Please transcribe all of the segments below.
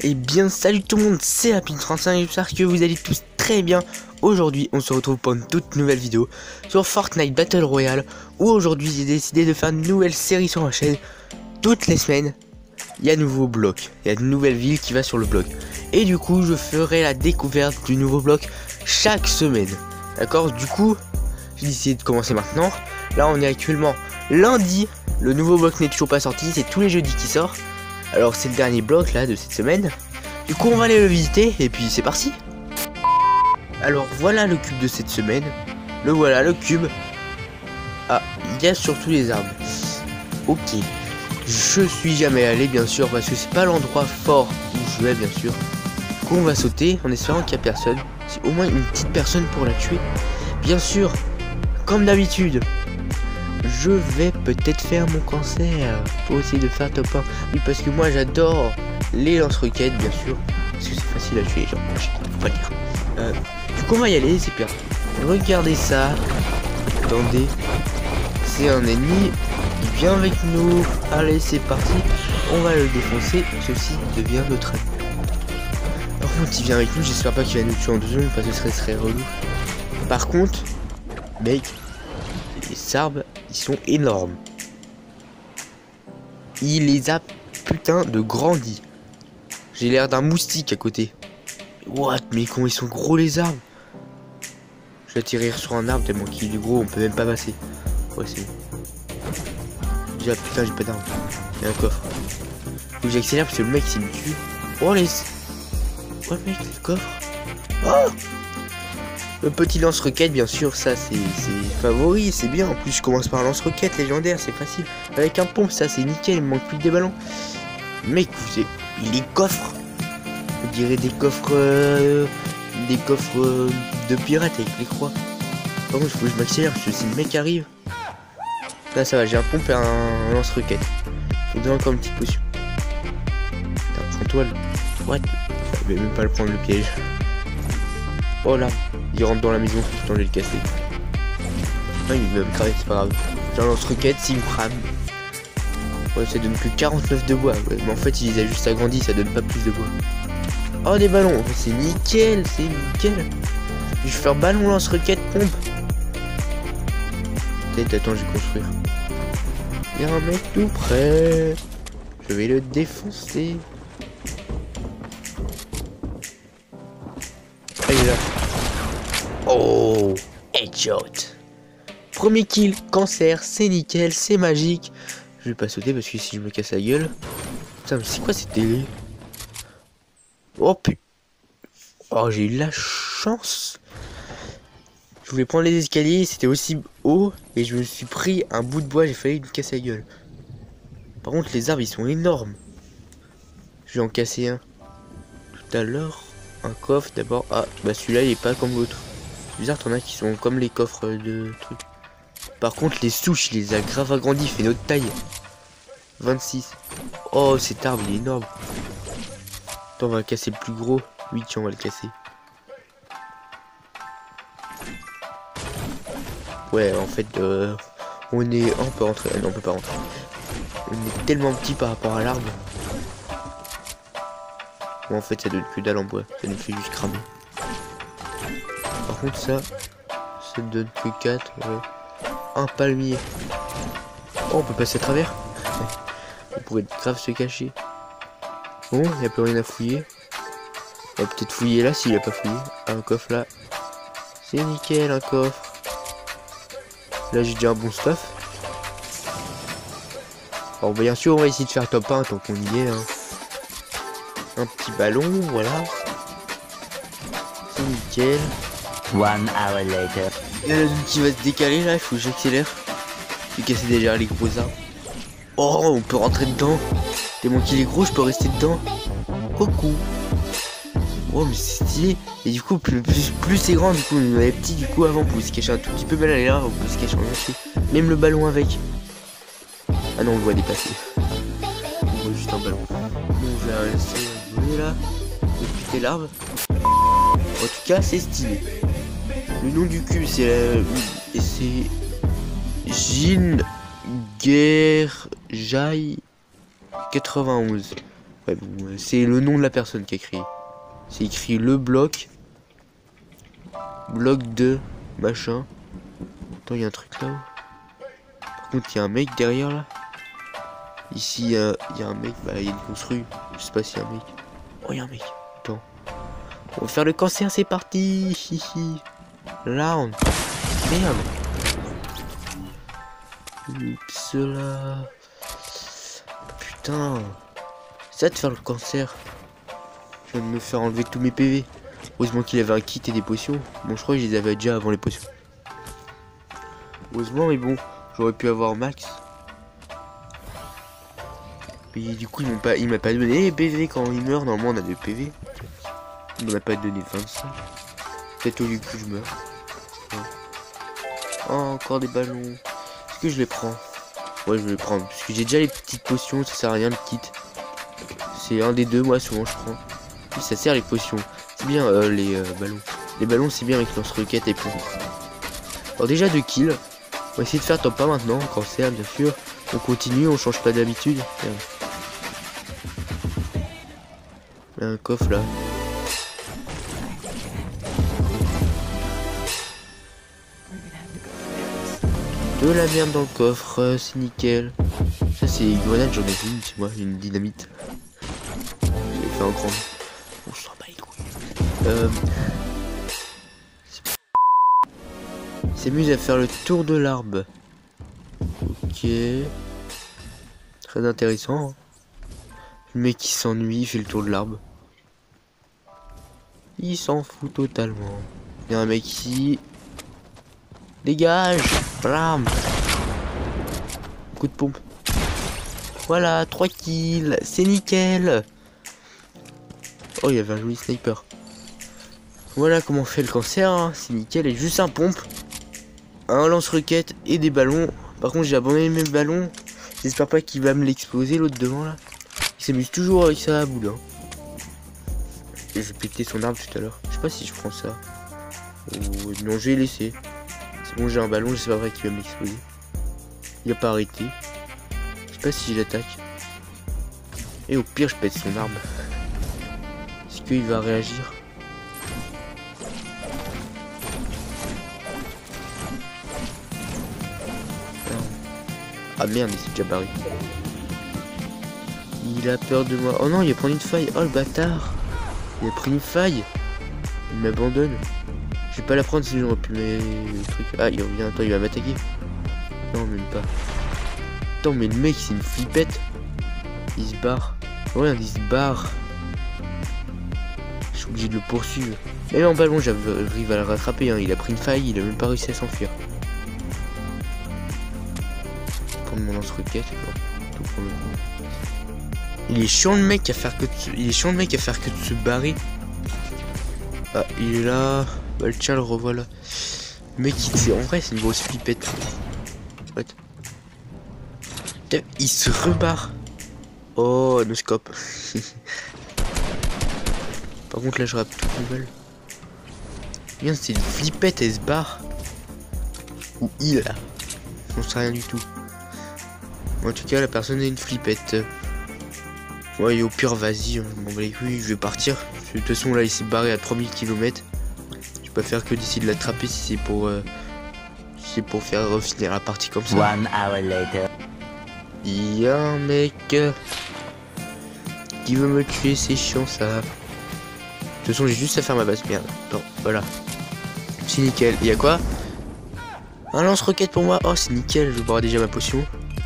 Et bien salut tout le monde, c'est Happy35, j'espère que vous allez tous très bien. Aujourd'hui on se retrouve pour une toute nouvelle vidéo sur Fortnite Battle Royale, où aujourd'hui j'ai décidé de faire une nouvelle série sur ma chaîne. Toutes les semaines, il y a un nouveau bloc, il y a une nouvelle ville qui va sur le bloc. Et du coup je ferai la découverte du nouveau bloc chaque semaine. D'accord, du coup j'ai décidé de commencer maintenant. Là on est actuellement lundi, le nouveau bloc n'est toujours pas sorti, c'est tous les jeudis qui sort. Alors c'est le dernier bloc là de cette semaine. Du coup on va aller le visiter et puis c'est parti. Alors voilà le cube de cette semaine. Le voilà le cube. Ah, il y a surtout les arbres. Ok. Je suis jamais allé bien sûr parce que c'est pas l'endroit fort où je vais bien sûr. Du coup on va sauter en espérant qu'il n'y a personne. C'est au moins une petite personne pour la tuer. Bien sûr, comme d'habitude. Je vais peut-être faire mon cancer pour essayer de faire top 1. Oui, parce que moi j'adore les lance-roquettes, bien sûr. Parce que c'est facile à tuer les gens. Faut pas le dire. Du coup, on va y aller, c'est pire. Regardez ça. Attendez. C'est un ennemi. Il vient avec nous. Allez, c'est parti. On va le défoncer. Ceci devient notre ami. Par contre, il vient avec nous. J'espère pas qu'il va nous tuer en 2 secondes parce que ce serait relou. Par contre, mec, les arbres, ils sont énormes. Il les a putain de grandis. J'ai l'air d'un moustique à côté. What, mais comment ils sont gros les arbres. Je vais atterrir sur un arbre tellement qu'il est gros, on peut même pas passer. Ouais, c'est bon. Déjà, putain, j'ai pas d'arbre. Il y a un coffre. Faut que j'accélère parce que le mec s'il me tue. Oh les... Oh mec, le coffre. Oh, le petit lance-roquette, bien sûr, ça c'est favori, c'est bien. En plus, je commence par un lance-roquette légendaire, c'est facile. Avec un pompe, ça c'est nickel, il me manque plus que des ballons. Mec, vous avez... les coffres, on dirait des coffres de pirates avec les croix. Par contre, il faut que je m'accélère parce que si le mec arrive. Là, ça va, j'ai un pompe et un lance-roquette. Faut donner encore une petite potion. Putain, prends-toi le... What? Je vais même pas le prendre le piège. Oh là, il rentre dans la maison, tout le temps je vais le casser. Non, il va me cramer, c'est pas grave. J'ai un lance-roquette, s'il me crame. Ouais, ça donne que 49 de bois. Ouais, mais en fait, il les a juste agrandis, ça donne pas plus de bois. Oh, des ballons, c'est nickel, c'est nickel. Je vais faire ballon, lance-roquette, pompe. Peut-être, attends, je vais construire. Il y a un mec tout près. Je vais le défoncer. Ah, il est là. Oh, headshot. Premier kill, cancer, c'est nickel, c'est magique. Je vais pas sauter parce que si je me casse la gueule. Putain, mais c'est quoi cette télé? Oh putain. Oh, j'ai eu la chance. Je voulais prendre les escaliers, c'était aussi haut. Et je me suis pris un bout de bois, j'ai failli me casser la gueule. Par contre, les arbres ils sont énormes. Je vais en casser un tout à l'heure. Un coffre d'abord. Ah, bah celui-là il est pas comme l'autre. C'est bizarre, t'en as qui sont comme les coffres de trucs. Par contre, les souches, il les a grave agrandis, il fait notre taille. 26. Oh, cet arbre, il est énorme. Attends, on va casser le plus gros. Oui, tiens, on va le casser. Ouais, en fait, on est... Oh, on peut rentrer. Ah, non, on peut pas rentrer. On est tellement petit par rapport à l'arbre. Bon, en fait, ça donne que dalle en bois. Ça nous fait juste cramer. Par contre, ça donne que 4. Ouais. Un palmier. Oh, on peut passer à travers. On pourrait grave se cacher. Bon, il n'y a plus rien à fouiller. On va peut-être fouiller là s'il a pas fouillé. Un coffre là. C'est nickel, un coffre. Là, j'ai déjà un bon stuff. Alors, bien sûr, on va essayer de faire top 1 tant qu'on y est. Hein. Un petit ballon, voilà. C'est nickel. 1 hour later. Il y a la zone qui va se décaler là, il faut que j'accélère. J'ai cassé déjà les gros arbres. Oh, on peut rentrer dedans. Tellement qu'il est gros, je peux rester dedans. Coucou. Oh, mais c'est stylé. Et du coup, plus c'est grand, du coup, on est petit, du coup, avant, on pouvait se cacher un tout petit peu mal à l'air, on peut se cacher en entier. Même le ballon avec. Ah non, on le voit dépasser. On voit juste un ballon. Bon, je vais laisser voler là. Je vais quitter l'arbre. En tout cas, c'est stylé. Le nom du cube, c'est Jin Gerjai 91. Ouais, bon, c'est le nom de la personne qui a créé. C'est écrit le bloc. Bloc de machin. Attends, il y a un truc là-haut. Par contre, il y a un mec derrière là. Ici, il y a un mec. Bah, il y a une construit. Je sais pas s'il y a un mec. Oh, il y a un mec. Attends. On va faire le cancer, c'est parti. Hihi. Là, on... Merde. Oups là. Putain. C'est ça de faire le cancer. Je viens de me faire enlever tous mes PV. Heureusement qu'il avait un kit et des potions. Bon, je crois que je les avais déjà avant les potions. Heureusement, mais bon, j'aurais pu avoir max. Et du coup, il m'a pas donné les PV quand il meurt. Normalement, on a des PV. Il m'en a pas donné 25. Peut-être au lieu que je meurs. Ouais. Oh, encore des ballons. Est-ce que je les prends? Ouais, je vais les prendre. Parce que j'ai déjà les petites potions. Ça sert à rien le kit. C'est un des deux, moi, souvent je prends. Puis ça sert les potions. C'est bien les ballons. Les ballons, c'est bien avec lance-roquettes et pompe. Alors, déjà 2 kills. On va essayer de faire top 1 maintenant. Cancer, bien sûr. On continue, on change pas d'habitude. Il y a un coffre là. De la merde dans le coffre, c'est nickel. Ça c'est une grenade, j'en ai une, c'est moi, une dynamite. J'ai fait un grand. On s'en bat les couilles. Il s'amuse à faire le tour de l'arbre. Ok. Très intéressant. Hein. Le mec qui s'ennuie, il fait le tour de l'arbre. Il s'en fout totalement. Il y a un mec ici. Dégage! Blam! Coup de pompe. Voilà, 3 kills, c'est nickel. Oh, il y avait un joli sniper. Voilà comment on fait le cancer, hein. C'est nickel. Et juste un pompe, un lance-roquette et des ballons. Par contre, j'ai abandonné mes ballons. J'espère pas qu'il va me l'exploser, l'autre devant là. Il s'amuse toujours avec ça à bout. Hein. Je vais péter son arbre tout à l'heure. Je sais pas si je prends ça. Oh, non, j'ai laissé. C'est bon, j'ai un ballon, je sais pas vrai qu'il va m'exploser. Il a pas arrêté. Je sais pas si je l'attaque. Et au pire, je pète son arme. Est-ce qu'il va réagir? Ah merde, il s'est déjà barré. Il a peur de moi. Oh non, il a pris une faille. Oh le bâtard. Il a pris une faille. Il m'abandonne. Je vais pas la prendre si j'aurais pu mettre le truc. Ah, il revient. Attends, il va m'attaquer. Non, même pas. Attends, mais le mec, c'est une flippette. Il se barre. Ouais, il se barre. Je suis obligé de le poursuivre. Mais en ballon, j'arrive à le rattraper. Hein. Il a pris une faille, il a même pas réussi à s'enfuir. Prendre mon lance-roquette. Il est chiant le mec à faire que de se barrer. Ah, il est là. Bah, tiens, le revoilà. Le mec, en vrai, c'est une grosse flippette. What? Il se rebarre. Oh, no scope. Par contre, là, je rappe toute nouvelle. Bien, c'est une flippette, elle se barre. Ou il, là. J'en sais rien du tout. En tout cas, la personne est une flippette. Ouais, et au pire, vas-y, bon, bah, oui, je vais partir. De toute façon, là, il s'est barré à 3000 km. Je peux pas faire que d'essayer de l'attraper si c'est pour faire finir la partie comme ça. 1 hour later. Il y a un mec qui veut me tuer, c'est chiant ça. De toute façon, j'ai juste à faire ma base. Merde. Bon, voilà. C'est nickel. Il y a quoi? Un lance-roquette pour moi. Oh, c'est nickel. Je bois déjà ma potion.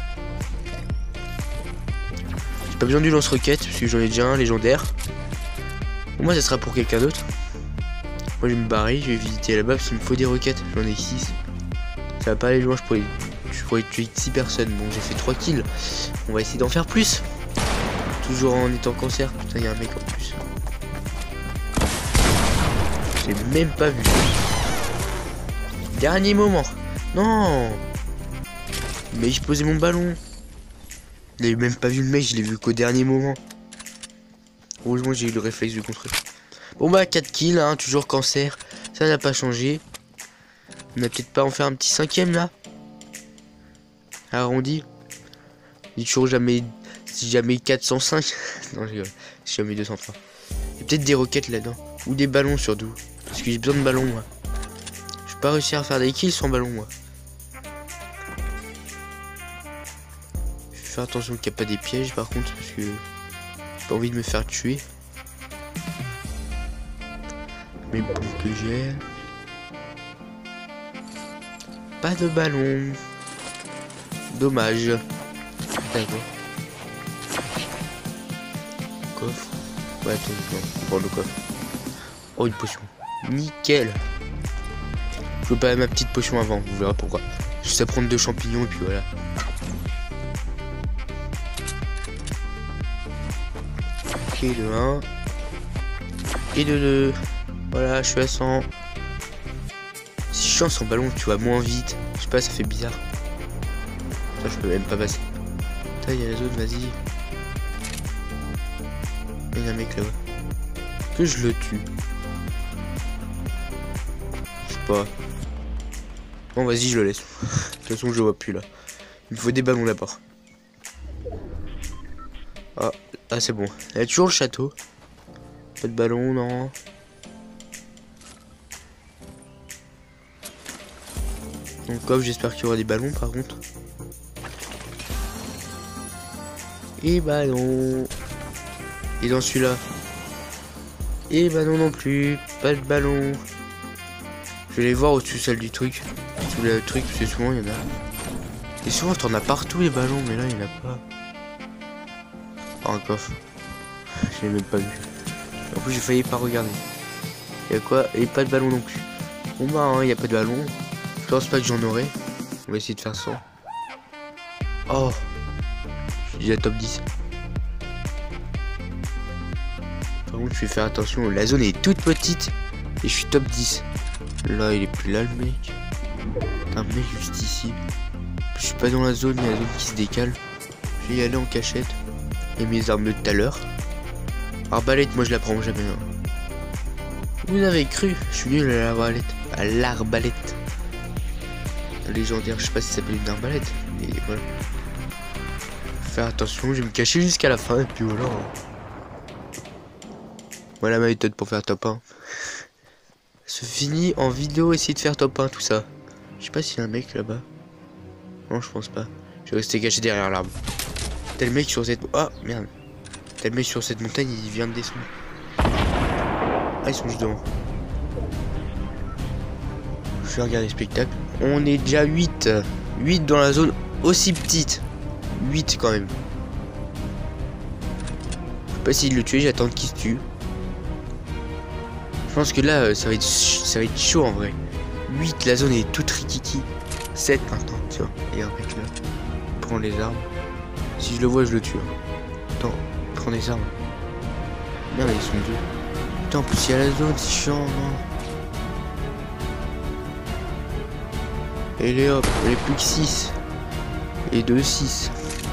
J'ai pas besoin du lance-roquette parce que j'en ai déjà un légendaire. Pour moi, ça sera pour quelqu'un d'autre. Moi, je vais me barrer. Je vais visiter là-bas parce qu'il me faut des roquettes. J'en ai 6. Ça va pas aller loin. Je pourrais tuer 6 personnes. Bon, j'ai fait 3 kills. On va essayer d'en faire plus. Toujours en étant cancer. Putain, il y a un mec en plus. J'ai même pas vu. Dernier moment. Non. Mais je posais mon ballon. Il avait même pas vu le mec. Je l'ai vu qu'au dernier moment. Heureusement, j'ai eu le réflexe de construire. Bon bah 4 kills, hein, toujours cancer. Ça n'a pas changé. On a peut-être pas en faire un petit 5ème là. Arrondi. J'ai toujours jamais Si jamais 405. Non, je rigole. Si jamais 203. Il y a peut-être des roquettes là-dedans. Ou des ballons surtout. Parce que j'ai besoin de ballons, moi. Je vais pas réussir à faire des kills sans ballon, moi. Je vais faire attention qu'il n'y a pas des pièges, par contre. Parce que j'ai pas envie de me faire tuer. Mais bon, que j'ai. Pas de ballon. Dommage. D'accord. Coffre. Ouais, attends, non, on prend le coffre. Oh, une potion. Nickel. Je veux pas ma petite potion avant, vous verrez pourquoi. Juste à prendre 2 champignons et puis voilà. Et de 1. Et de 2. Voilà, je suis à 100. Si je chante sans ballon, tu vas moins vite. Je sais pas, ça fait bizarre. Ça, je peux même pas passer. Putain, il y a la zone, vas-y. Il y a un mec là-bas. Que je le tue. Je sais pas. Bon, vas-y, je le laisse. De toute façon, je le vois plus là. Il me faut des ballons d'abord. Ah, ah c'est bon. Il y a toujours le château. Pas de ballon, non. Donc, coffre, j'espère qu'il y aura des ballons par contre. Et ballon. Et dans celui-là. Et ballon non plus. Pas de ballon. Je vais les voir au-dessus celle du truc. Sous le truc, parce que souvent il y en a. Et souvent t'en as partout les ballons, mais là il n'y en a pas. Oh, un coffre. Je l'ai même pas vu. En plus j'ai failli pas regarder. Il y a quoi? Et pas de ballon non plus. Bon bah hein, il n'y a pas de ballon. Je pense pas que j'en aurai. On va essayer de faire ça. Oh, je suis déjà top 10. Par contre je vais faire attention. La zone est toute petite. Et je suis top 10. Là il est plus là le mec. Un mec juste ici. Je suis pas dans la zone, il y a la zone qui se décale. Je vais y aller en cachette. Et mes armes de tout à l'heure. Arbalète, moi je la prends jamais. Hein. Vous avez cru, je suis nul à l'arbalète. À l'arbalète. Légendaire, je sais pas si ça s'appelle une arbalète. Mais voilà. Faire attention, je vais me cacher jusqu'à la fin. Et puis voilà. Voilà ma méthode pour faire top 1. Se finit en vidéo, essayer de faire top 1 tout ça. Je sais pas s'il y a un mec là-bas. Non, je pense pas. Je vais rester caché derrière l'arbre. Tel mec sur cette... Oh merde. Tel mec sur cette montagne, il vient de descendre. Ah, ils sont juste devant. Je vais regarder le spectacle. On est déjà 8. 8 dans la zone aussi petite. 8 quand même. Je vais pas essayer de le tuer, j'attends qu'il se tue. Je pense que là, ça va être chaud en vrai. 8, la zone est toute rikiki. 7 maintenant, tu vois. Et un mec là. Prends les armes. Si je le vois, je le tue. Attends, prends les armes. Merde, ils sont deux. Putain, en plus, il y a la zone, c'est chiant, non. Et les hop, il n'y a plus que 6. Et 2, 6.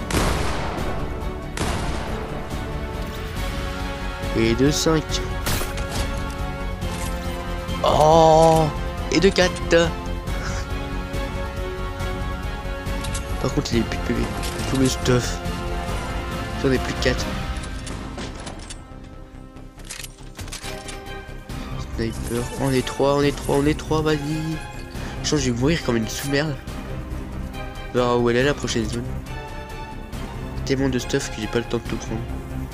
Et 2, 5. Oh. Et 2, 4. Par contre, il est plus de PV. Tout le stuff. J'en ai plus de 4. Sniper. On est 3, on est 3, on est 3, vas-y. Je pense que je vais mourir comme une sous-merde. On verra où elle est la prochaine zone. Tellement de stuff que j'ai pas le temps de tout prendre.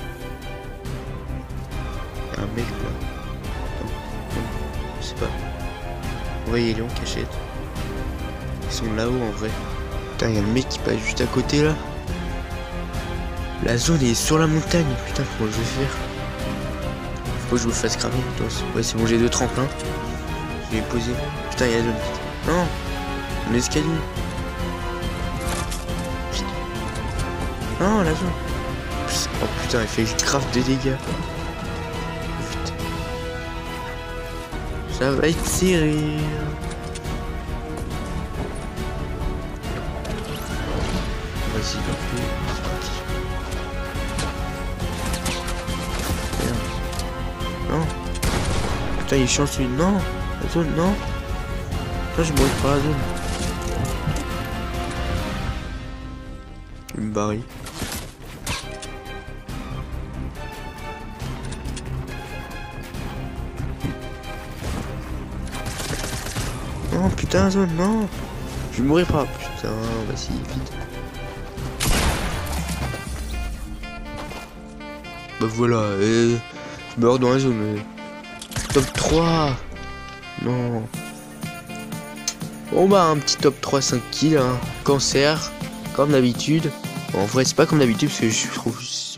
Il y a un mec là. Non, je sais pas. On va y aller en cachette. Ils sont là-haut en vrai. Putain, il y a le mec qui passe juste à côté là. La zone est sur la montagne. Putain, comment je vais faire? Faut que je me fasse cramer. Ouais, c'est bon, j'ai 2 tremplins. Je vais les poser. Putain, il y a la zone. Non, un escalier. Non, la zone. Oh putain, il fait grave de dégâts. Putain. Ça va être serré. Vas-y, c'est parti. Merde. Non. Putain, il change celui. Non, la zone, non. Là, je mourrai par la zone. Il me barre. putain zone, non. Je vais mourir pas, putain, vas-y, vite. Bah voilà, je meurs dans la zone. Top 3. Non. Bon bah un petit top 3 5 kills, hein. Cancer, comme d'habitude. Bon, en vrai c'est pas comme d'habitude parce que je trouve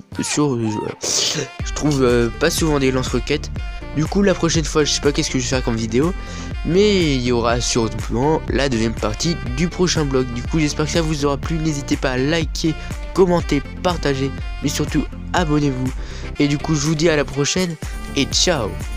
pas souvent des lance-roquettes. Du coup la prochaine fois je sais pas qu'est-ce que je vais faire comme vidéo, mais il y aura sûrement la deuxième partie du prochain vlog. Du coup j'espère que ça vous aura plu, n'hésitez pas à liker, commenter, partager, mais surtout abonnez-vous. Et du coup je vous dis à la prochaine et ciao.